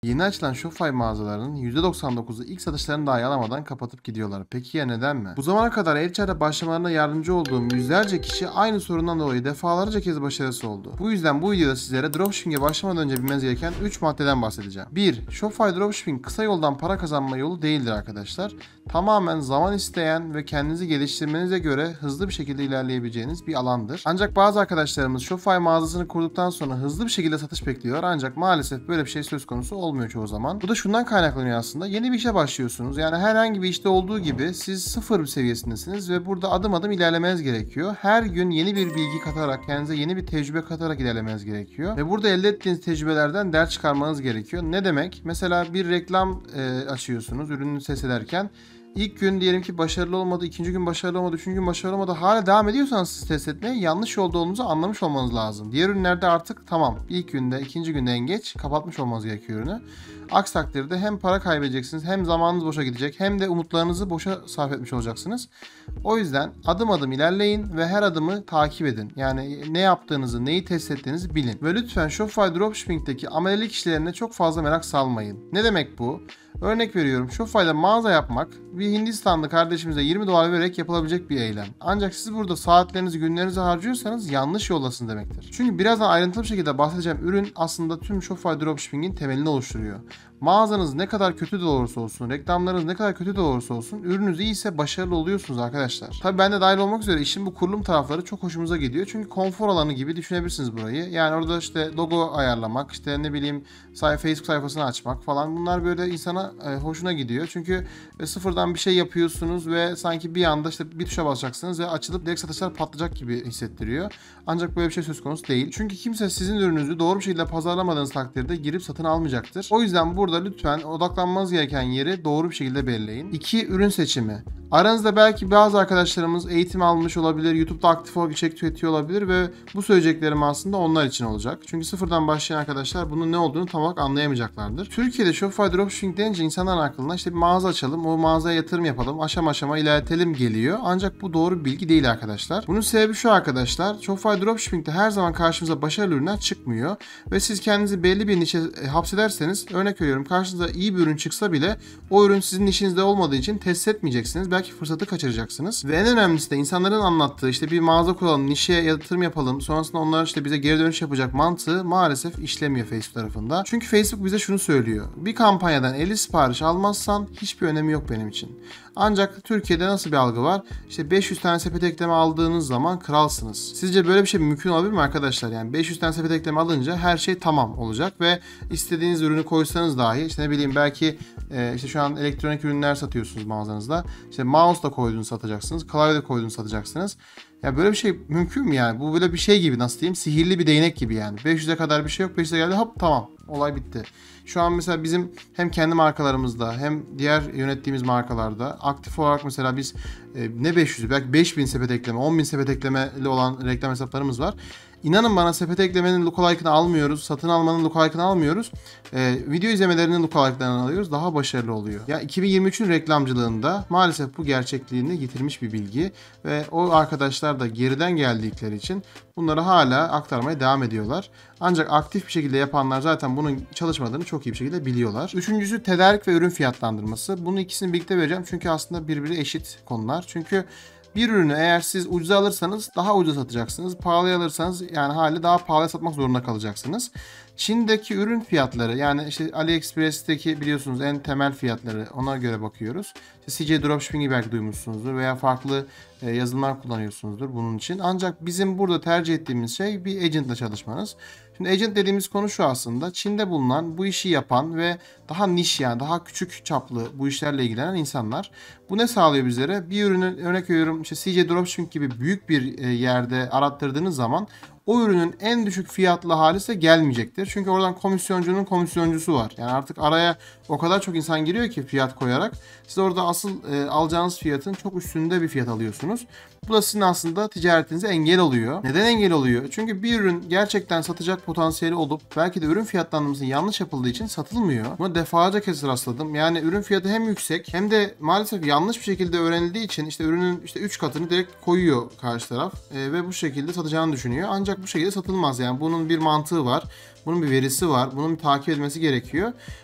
Yeni açılan Shopify mağazalarının %99'u ilk satışlarını dahi alamadan kapatıp gidiyorlar. Peki ya neden mi? Bu zamana kadar e-ticarete başlamalarına yardımcı olduğum yüzlerce kişi aynı sorundan dolayı defalarca kez başarısız oldu. Bu yüzden bu videoda sizlere dropshipping'e başlamadan önce bilmeniz gereken 3 maddeden bahsedeceğim. 1. Shopify dropshipping kısa yoldan para kazanma yolu değildir arkadaşlar. Tamamen zaman isteyen ve kendinizi geliştirmenize göre hızlı bir şekilde ilerleyebileceğiniz bir alandır. Ancak bazı arkadaşlarımız Shopify mağazasını kurduktan sonra hızlı bir şekilde satış bekliyor. Ancak maalesef böyle bir şey söz konusu olmuyor çoğu zaman. Bu da şundan kaynaklanıyor aslında. Yeni bir işe başlıyorsunuz. Yani herhangi bir işte olduğu gibi siz sıfır bir seviyesindesiniz ve burada adım adım ilerlemeniz gerekiyor. Her gün yeni bir bilgi katarak, kendinize yeni bir tecrübe katarak ilerlemeniz gerekiyor. Ve burada elde ettiğiniz tecrübelerden ders çıkarmanız gerekiyor. Ne demek? Mesela bir reklam açıyorsunuz ürünü ses ederken. İlk gün diyelim ki başarılı olmadı, ikinci gün başarılı olmadı, üçüncü gün başarılı olmadı. Hala devam ediyorsanız siz test etmeye yanlış yolda olduğunuzu anlamış olmanız lazım. Diğer ürünlerde artık tamam ilk günde, ikinci günde en geç kapatmış olmanız gerekiyor ürünü. Aksi takdirde hem para kaybedeceksiniz, hem zamanınız boşa gidecek, hem de umutlarınızı boşa sarf etmiş olacaksınız. O yüzden adım adım ilerleyin ve her adımı takip edin. Yani ne yaptığınızı, neyi test ettiğinizi bilin. Ve lütfen Shopify Dropshipping'deki amelelik işlerine çok fazla merak salmayın. Ne demek bu? Örnek veriyorum, Shopify'da mağaza yapmak bir Hindistanlı kardeşimize 20 dolar vererek yapılabilecek bir eylem. Ancak siz burada saatlerinizi, günlerinizi harcıyorsanız yanlış yoldasın demektir. Çünkü birazdan ayrıntılı bir şekilde bahsedeceğim ürün aslında tüm Shopify Dropshipping'in temelini oluşturuyor. Mağazanız ne kadar kötü de olursa olsun, reklamlarınız ne kadar kötü de olursa olsun, ürününüz iyi ise başarılı oluyorsunuz arkadaşlar. Tabii ben de dahil olmak üzere işin bu kurulum tarafları çok hoşumuza gidiyor. Çünkü konfor alanı gibi düşünebilirsiniz burayı. Yani orada işte logo ayarlamak, işte ne bileyim Facebook sayfasını açmak falan, bunlar böyle insana hoşuna gidiyor. Çünkü sıfırdan bir şey yapıyorsunuz ve sanki bir anda işte bir tuşa basacaksınız ve açılıp direkt satışlar patlayacak gibi hissettiriyor. Ancak böyle bir şey söz konusu değil. Çünkü kimse sizin ürününüzü doğru bir şekilde pazarlamadığınız takdirde girip satın almayacaktır. O yüzden burada lütfen odaklanmanız gereken yeri doğru bir şekilde belirleyin. 2. Ürün seçimi. Aranızda belki bazı arkadaşlarımız eğitim almış olabilir, YouTube'da aktif olarak içerik tüketiyor olabilir ve bu söyleyeceklerim aslında onlar için olacak. Çünkü sıfırdan başlayan arkadaşlar bunun ne olduğunu tam olarak anlayamayacaklardır. Türkiye'de Shopify Dropshipping denince insanların aklına işte bir mağaza açalım, o mağazaya yatırım yapalım, aşama aşama ilerletelim geliyor. Ancak bu doğru bir bilgi değil arkadaşlar. Bunun sebebi şu arkadaşlar, Shopify Dropshipping'de her zaman karşımıza başarılı ürünler çıkmıyor ve siz kendinizi belli bir nişe hapsederseniz, örnek veriyorum, karşınıza iyi bir ürün çıksa bile o ürün sizin işinizde olmadığı için test etmeyeceksiniz. Belki fırsatı kaçıracaksınız. Ve en önemlisi de insanların anlattığı işte bir mağaza kuralım, nişe yatırım yapalım, sonrasında onlar işte bize geri dönüş yapacak mantığı maalesef işlemiyor Facebook tarafında. Çünkü Facebook bize şunu söylüyor: bir kampanyadan 50 sipariş almazsan hiçbir önemi yok benim için. Ancak Türkiye'de nasıl bir algı var? İşte 500 tane sepet ekleme aldığınız zaman kralsınız. Sizce böyle bir şey mümkün olabilir mi arkadaşlar? Yani 500 tane sepet ekleme alınca her şey tamam olacak ve istediğiniz ürünü koysanız dahi, işte ne bileyim, belki işte şu an elektronik ürünler satıyorsunuz mağazanızda. İşte mouse da koyduğunu satacaksınız, klavye de koyduğunu satacaksınız. Ya böyle bir şey mümkün mü yani? Bu böyle bir şey gibi, nasıl diyeyim, sihirli bir değnek gibi yani. 500'e kadar bir şey yok, 500'e geldi hop tamam, olay bitti. Şu an mesela bizim hem kendi markalarımızda hem diğer yönettiğimiz markalarda aktif olarak mesela biz ne 500'ü, belki 5000 sepet ekleme, 10.000 sepet eklemeli olan reklam hesaplarımız var. İnanın bana, sepet eklemenin lookalikını almıyoruz, satın almanın lookalikını almıyoruz. Video izlemelerinin lookaliklerini alıyoruz. Daha başarılı oluyor. Ya 2023'ün reklamcılığında maalesef bu gerçekliğini yitirmiş bir bilgi ve o arkadaşlar da geriden geldikleri için bunları hala aktarmaya devam ediyorlar. Ancak aktif bir şekilde yapanlar zaten bunun çalışmadığını çok iyi bir şekilde biliyorlar. Üçüncüsü tedarik ve ürün fiyatlandırması. Bunu ikisini birlikte vereceğim çünkü aslında birbiri eşit konular. Çünkü bir ürünü eğer siz ucuza alırsanız daha ucuz satacaksınız. Pahalıya alırsanız yani hali daha pahalıya satmak zorunda kalacaksınız. Çin'deki ürün fiyatları, yani işte AliExpress'teki biliyorsunuz en temel fiyatları, ona göre bakıyoruz. İşte CJ Dropshipping'i belki duymuşsunuzdur veya farklı yazılımlar kullanıyorsunuzdur bunun için. Ancak bizim burada tercih ettiğimiz şey bir agent'la çalışmanız. Şimdi agent dediğimiz konu şu aslında: Çin'de bulunan, bu işi yapan ve daha niş, yani daha küçük çaplı bu işlerle ilgilenen insanlar. Bu ne sağlıyor bizlere? Bir ürünü, örnek veriyorum, işte CJ Dropshipping gibi büyük bir yerde arattırdığınız zaman o ürünün en düşük fiyatlı hali ise gelmeyecektir. Çünkü oradan komisyoncunun komisyoncusu var. Yani artık araya o kadar çok insan giriyor ki fiyat koyarak. Siz orada asıl alacağınız fiyatın çok üstünde bir fiyat alıyorsunuz. Bu da sizin aslında ticaretinize engel oluyor. Neden engel oluyor? Çünkü bir ürün gerçekten satacak potansiyeli olup belki de ürün fiyatlandırması yanlış yapıldığı için satılmıyor. Buna defalarca kez rastladım. Yani ürün fiyatı hem yüksek hem de maalesef yanlış bir şekilde öğrenildiği için işte ürünün işte 3 katını direkt koyuyor karşı taraf ve bu şekilde satacağını düşünüyor. Ancak bu şekilde satılmaz. Yani bunun bir mantığı var. Bunun bir verisi var. Bunun bir takip edilmesi gerekiyor.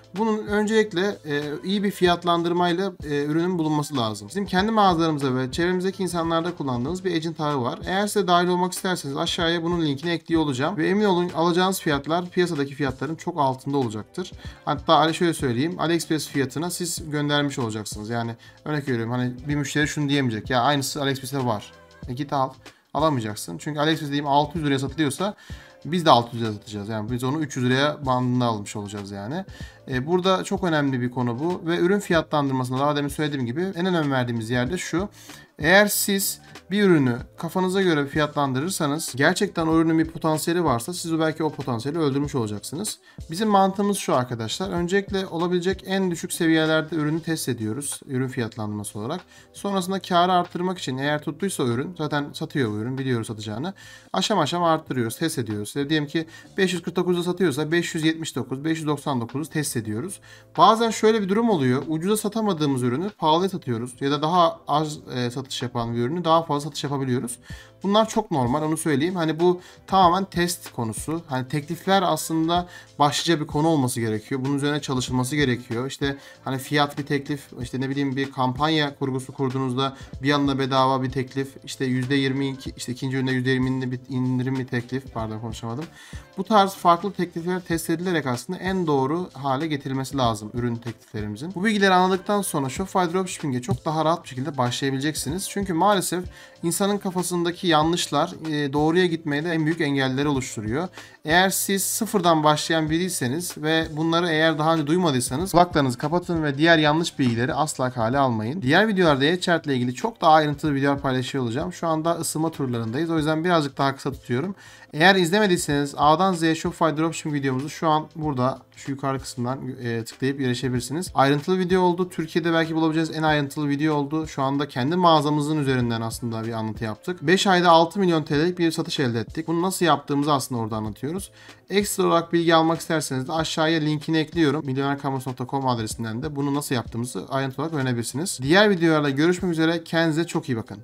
Bunun öncelikle iyi bir fiyatlandırmayla ürünün bulunması lazım. Bizim kendi mağazalarımızda ve çevremizdeki insanlarda kullandığımız bir agent ağı var. Eğer size dahil olmak isterseniz aşağıya bunun linkini ekliyor olacağım. Ve emin olun alacağınız fiyatlar piyasadaki fiyatların çok altında olacaktır. Hatta şöyle söyleyeyim, AliExpress fiyatına siz göndermiş olacaksınız. Yani örnek veriyorum, hani bir müşteri şunu diyemeyecek. Ya aynısı AliExpress'te var. Git al. Alamayacaksın. Çünkü AliExpress diyeyim 600 liraya satılıyorsa biz de 600 liraya satacağız. Yani biz onu 300 liraya bandında almış olacağız yani. Burada çok önemli bir konu bu. Ve ürün fiyatlandırmasında daha demin söylediğim gibi en önem verdiğimiz yerde şu. Eğer siz bir ürünü kafanıza göre fiyatlandırırsanız, gerçekten o ürünün bir potansiyeli varsa siz belki o potansiyeli öldürmüş olacaksınız. Bizim mantığımız şu arkadaşlar. Öncelikle olabilecek en düşük seviyelerde ürünü test ediyoruz. Ürün fiyatlandırması olarak. Sonrasında karı arttırmak için, eğer tuttuysa ürün, zaten satıyor bu ürün, biliyoruz satacağını. Aşam aşam arttırıyoruz, test ediyoruz. Diyelim ki 549'da satıyorsa 579, 599'u test ediyoruz. Bazen şöyle bir durum oluyor. Ucuza satamadığımız ürünü pahalıya satıyoruz. Ya da daha az satış yapan bir ürünü daha fazla satış yapabiliyoruz. Bunlar çok normal, onu söyleyeyim. Hani bu tamamen test konusu. Hani teklifler aslında başlıca bir konu olması gerekiyor. Bunun üzerine çalışılması gerekiyor. İşte hani fiyat bir teklif, işte ne bileyim bir kampanya kurgusu kurduğunuzda bir anda bedava bir teklif, işte %22, işte ikinci üründe %20'nin bir indirim bir teklif, pardon konuşamadım. Bu tarz farklı teklifler test edilerek aslında en doğru hale getirilmesi lazım ürün tekliflerimizin. Bu bilgileri anladıktan sonra Shopify Dropshipping'e çok daha rahat bir şekilde başlayabileceksiniz. Çünkü maalesef insanın kafasındaki yanlışlar doğruya gitmeye de en büyük engelleri oluşturuyor. Eğer siz sıfırdan başlayan biriyseniz ve bunları eğer daha önce duymadıysanız kulaklarınızı kapatın ve diğer yanlış bilgileri asla kale almayın. Diğer videolarda e-ticaret ile ilgili çok daha ayrıntılı videolar paylaşıyor olacağım. Şu anda ısınma turlarındayız. O yüzden birazcık daha kısa tutuyorum. Eğer izlemediyseniz A'dan Z'ye Shopify Dropshipping videomuzu şu an burada, şu yukarı kısımdan tıklayıp erişebilirsiniz. Ayrıntılı video oldu. Türkiye'de belki bulabileceğiniz en ayrıntılı video oldu. Şu anda kendi mağazamızın üzerinden aslında bir anlatı yaptık. 5 ayda 6 milyon TL'lik bir satış elde ettik. Bunu nasıl yaptığımızı aslında orada anlatıyoruz. Ekstra olarak bilgi almak isterseniz de aşağıya linkini ekliyorum. milyonerkamus.com adresinden de bunu nasıl yaptığımızı ayrıntılı olarak öğrenebilirsiniz. Diğer videolarla görüşmek üzere. Kendinize çok iyi bakın.